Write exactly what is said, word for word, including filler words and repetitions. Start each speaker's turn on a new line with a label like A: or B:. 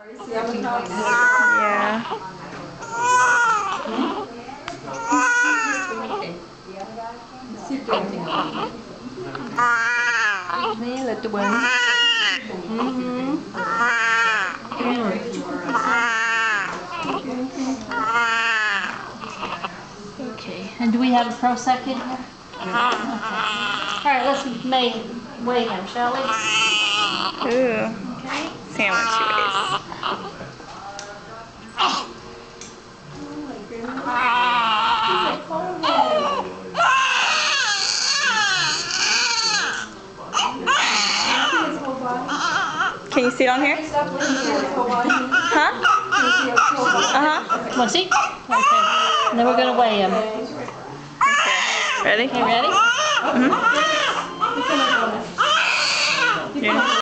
A: Yeah.
B: Ini là tụi mình. Okay, and do we have a pro second here? Alright, let's may weigh him, shall we?
A: Ooh.
B: Okay.
A: Sandwich waist. Can you see it on here? Huh? Uh-huh.
B: Want to see? Okay. And then we're going to weigh him.
A: Okay. Ready?
B: Okay, ready?
A: Mm-hmm. Yeah.